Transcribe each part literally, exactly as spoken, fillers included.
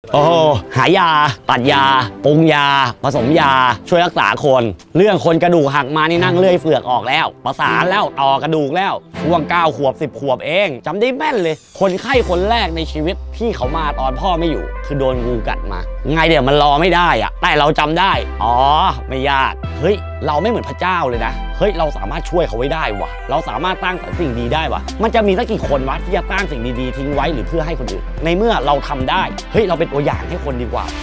โอ้หายาตัดยาปรุงยาผสมยาช่วยรักษาคนเรื่องคนกระดูกหักมานี่นั่งเลื่อยเฟือกออกแล้วประสานแล้วต่อกระดูกแล้วช่วงเก้าขวบสิบขวบเองจำได้แม่นเลยคนไข้คนแรกในชีวิตที่เขามาตอนพ่อไม่อยู่คือโดนงูกัดมาไงเดี๋ยวมันรอไม่ได้อะแต่เราจำได้อ๋อไม่ยากเฮ้ยเราไม่เหมือนพระเจ้าเลยนะเฮ้ยเราสามารถช่วยเขาไว้ได้วะเราสามารถสร้างสิ่งดีได้วะมันจะมีสักกี่คนวะที่จะสร้างสิ่งดีๆทิ้งไว้หรือเพื่อให้คนอื่นในเมื่อเราทำได้เฮ้ยเราเป็นตัวอย่างให้คนดีกว่า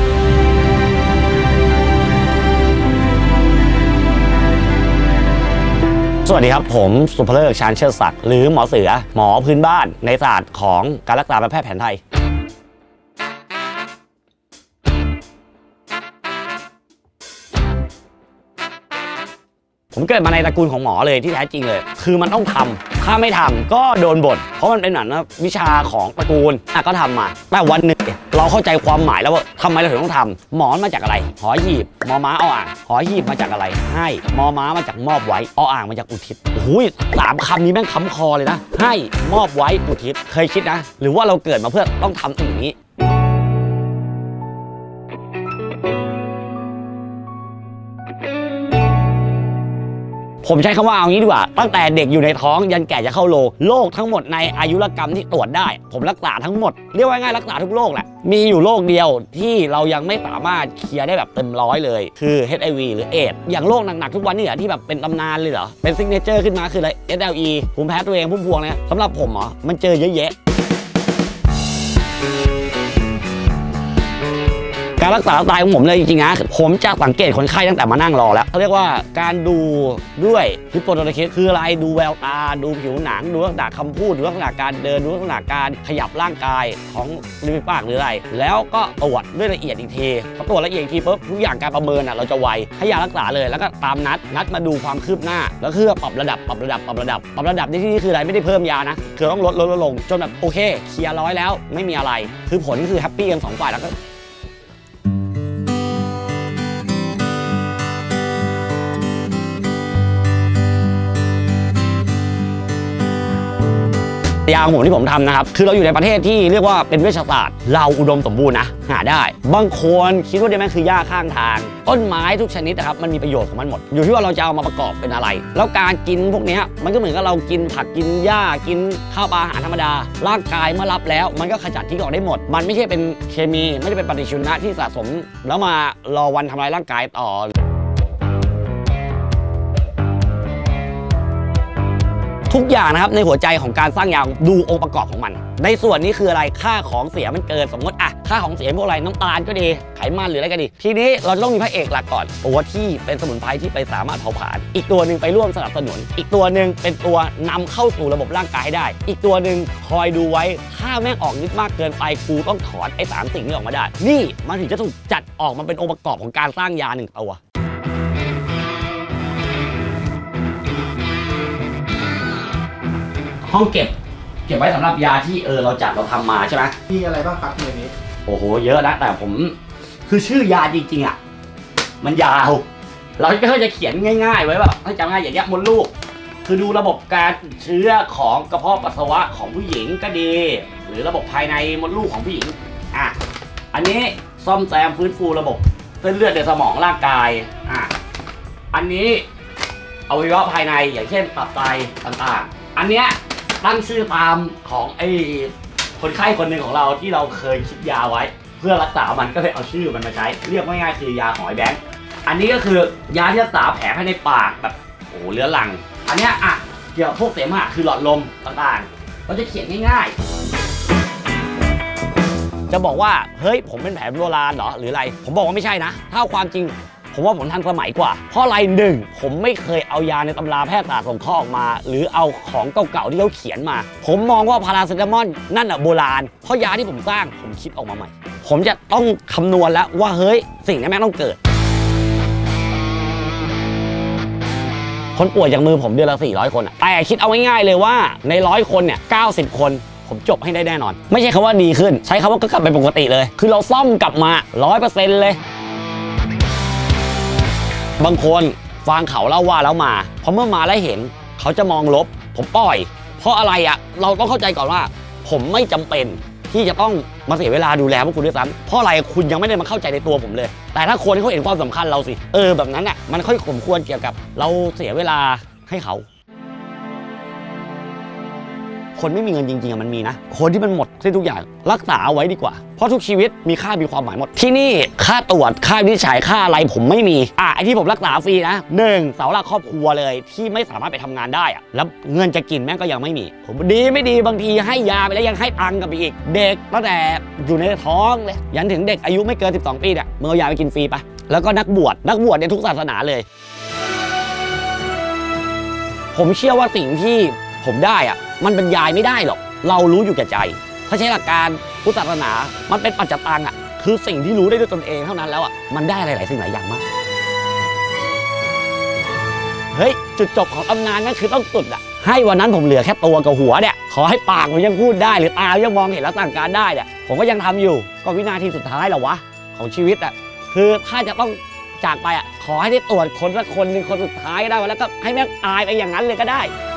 สวัสดีครับผมสุภเลิกชาญเชิดศักดิ์หรือหมอเสือหมอพื้นบ้านในศาสตร์ของการรักษาแบบแพทย์แผนไทยผมเกิดมาในตระกูลของหมอเลยที่แท้จริงเลยคือมันต้องทำถ้าไม่ทำก็โดนบ่นเพราะมันเป็นเหมือนวิชาของตระกูลอ่ะก็ทำมาแต่วันหนึ่งเราเข้าใจความหมายแล้วว่าทำไมเราถึงต้องทำหมอนมาจากอะไรหอหีบมอม้าออ่างหอหีบมาจากอะไรให้มอม้ามาจากมอบไว้ออ่างมาจากอุทิศโอ้ยสามคำนี้แม่งค้ำคอเลยนะให้มอบไว้อุทิศเคยคิดนะหรือว่าเราเกิดมาเพื่อต้องทำสิ่งนี้ผมใช้คำว่าเอางี้ดีกว่าตั้งแต่เด็กอยู่ในท้องยันแก่จะเข้าโลโรคทั้งหมดในอายุรกรรมที่ตรวจได้ผมรักษาทั้งหมดเรียกว่าง่ายรักษาทุกโรคแหละมีอยู่โรคเดียวที่เรายังไม่สามารถเคลียร์ได้แบบเต็มร้อยเลยคือ เอช ไอ วี หรือเอดส์อย่างโรคหนักๆทุกวันนี้ที่แบบเป็นตำนานเลยเหรอเป็นซิกเนเจอร์ขึ้นมาคืออะไร เอส แอล อี ภูมิแพ้ตัวเองพุ่มพวงเนี่ยสำหรับผมเหรอมันเจอเยอะแยะการรักษาตายของผมเลยจริงๆนะผมจะสังเกตคนไข้ตั้งแต่มานั่งรอแล้วเขาเรียกว่าการดูด้วยฮิปโปโตไทคิสคืออะไรดูแววตาดูผิวหนังดูลักษณะคำพูดดูลักษณะการเดินดูลักษณะการขยับร่างกายของริมฝีปากหรืออะไรแล้วก็ตรวจด้วยละเอียดอีกทีพอตรวจละเอียดอีกทีปุ๊บทุกอย่างการประเมินอ่ะเราจะไวให้ยารักษาเลยแล้วก็ตามนัดนัดมาดูความคืบหน้าแล้วคือปรับระดับปรับระดับปรับระดับปรับระดับในที่นี้คืออะไรไม่ได้เพิ่มยานะคือต้องลดลดลดลงจนแบบโอเคเคลียร์ร้อยแล้วไม่มีอะไรคือผลคือแฮปปี้กันสองฝ่ายแล้วก็ยาของผมที่ผมทำนะครับคือเราอยู่ในประเทศที่เรียกว่าเป็นเวชศาสตร์เราอุดมสมบูรณ์นะหาได้บางคนคิดว่าเนี่ยแม่งคือหญ้าข้างทางต้นไม้ทุกชนิดนะครับมันมีประโยชน์ของมันหมดอยู่ที่ว่าเราจะเอามาประกอบเป็นอะไรแล้วการกินพวกนี้มันก็เหมือนกับเรากินผักกินหญ้ากินข้าวปลาอาหารธรรมดาร่างกายเมื่อรับแล้วมันก็ขจัดทิ้งออกได้หมดมันไม่ใช่เป็นเคมีไม่ใช่เป็นปฏิชีวนะที่สะสมแล้วมารอวันทำลายร่างกายต่อทุกอย่างนะครับในหัวใจของการสร้างยาดูองค์ประกอบของมันในส่วนนี้คืออะไรค่าของเสียมันเกินสมมติอะค่าของเสียพวกอะไรน้ำตาลก็ดีไขมันหรืออะไรก็ดีทีนี้เราต้องมีพระเอกหลักก่อนตัวที่เป็นสมุนไพรที่ไปสามารถเผาผลาญอีกตัวหนึ่งไปร่วมสนับสนุนอีกตัวหนึ่งเป็นตัวนำเข้าสู่ระบบร่างกายให้ได้อีกตัวหนึ่งคอยดูไว้ถ้าแม่งออกฤทธิ์มากเกินไปกูต้องถอนไอ้สามสิ่งนี้ออกมาได้นี่มันถึงจะถูกจัดออกมาเป็นองค์ประกอบของการสร้างยาหนึ่งตัวห้องเก็บเก็บไว้สำหรับยาที่เออเราจัดเราทำมาใช่ไหมมีอะไรบ้างครับในนี้โอ้โหเยอะนะแต่ผมคือชื่อยาจริงๆอ่ะมันยาวเราก็จะเขียนง่ายๆไว้แบบให้จำง่ายอย่างเงี้ยมดลูกคือดูระบบการเชื้อของกระเพาะปัสสาวะของผู้หญิงก็ดีหรือระบบภายในมดลูกของผู้หญิงอ่ะอันนี้ซ่อมแซมฟื้นฟูระบบเส้นเลือดในสมองร่างกายอ่ะอันนี้อวัยวะภายในอย่างเช่นตับไตต่างๆอันเนี้ยตั้งชื่อตามของไอ้คนไข้คนหนึ่งของเราที่เราเคยคิดยาไว้เพื่อรักษามันก็เลยเอาชื่อมันมาใช้เรียกง่ายๆคือยาหอยแบงค์อันนี้ก็คือยาที่รักษาแผลภายในปากแบบโอ้เรื้อรังอันเนี้ยอ่ะเกี่ยวกับพวกเสมหะคือหลอดลมต่างๆเราจะเขียนง่ายๆจะบอกว่าเฮ้ยผมเป็นแผลโบราณเหรอหรืออะไรผมบอกว่าไม่ใช่นะถ้าความจริงผมว่าผมทันสมัยกว่าเพราะอะไรหนึ่งผมไม่เคยเอายาในตำราแพทย์ศาสตร์ส่งข้อออกมาหรือเอาของเก่าๆที่เขาเขียนมาผมมองว่าพาราเซตามอลนั่นอะโบราณเพราะยาที่ผมสร้างผมคิดออกมาใหม่ผมจะต้องคำนวณแล้วว่าเฮ้ยสิ่งนี้แม่งต้องเกิดคนป่วยจากมือผมเดือนละสี่ร้อยคนแต่คิดเอาง่ายๆเลยว่าในร้อยคนเนี่ยเก้าสิบคนผมจบให้ได้แน่นอนไม่ใช่คำว่าดีขึ้นใช้คำว่าก็กลับไปปกติเลยคือเราซ่อมกลับมา ร้อยเปอร์เซ็นต์ เลยบางคนฟังเขาเล่าว่าแล้วมาพอเมื่อมาแล้วเห็นเขาจะมองลบผมปล่อยเพราะอะไรอะเราต้องเข้าใจก่อนว่าผมไม่จำเป็นที่จะต้องมาเสียเวลาดูแลพวกคุณด้วยซ้ำเพราะอะไรคุณยังไม่ได้มาเข้าใจในตัวผมเลยแต่ถ้าคนเขาเห็นความสำคัญเราสิเออแบบนั้นอ่ะมันค่อยสมควรเกี่ยวกับเราเสียเวลาให้เขาคนไม่มีเงินจริงๆมันมีนะคนที่มันหมดที่ทุกอย่างรักษาเอาไว้ดีกว่าเพราะทุกชีวิตมีค่ามีความหมายหมดที่นี่ค่าตรวจค่าวินิจฉัยค่าอะไรผมไม่มีอ่ะไอที่ผมรักษาฟรีนะหนึ่งเสาหลักครอบครัวเลยที่ไม่สามารถไปทำงานได้อะแล้วเงินจะกินแม่งก็ยังไม่มีผมดีไม่ดีบางทีให้ยาไปแล้วยังให้ตังค์กับอีกเด็กตั้งแต่อยู่ในท้องเลยยันถึงเด็กอายุไม่เกินสิบสองปีเนี่ยมึงเอายาไปกินฟรีปะแล้วก็นักบวชนักบวชในทุกศาสนาเลยผมเชื่อว่าสิ่งที่ผมได้อะมันบรรยายไม่ได้หรอกเรารู้อยู่แก่ใจถ้าใช้หลักการพุทธศาสนามันเป็นปัจจตังอ่ะคือสิ่งที่รู้ได้ด้วยตนเองเท่านั้นแล้วอ่ะมันได้หลายๆสิ่งหลายอย่างมากเฮ้ยจุดจบของตำนานนั่นคือต้องสุดอ่ะให้วันนั้นผมเหลือแค่ตัวกับหัวเนี่ยขอให้ปากผมยังพูดได้หรือตายังมองเห็นและสั่งการได้เนี่ยผมก็ยังทำอยู่ก็วินาทีสุดท้ายแหละวะของชีวิตอ่ะคือถ้าจะต้องจากไปอ่ะขอให้ได้ตรวจคนสักคนหนึ่งคนสุดท้ายได้แล้วก็ให้แม่งตายไปอย่างนั้นเลยก็ได้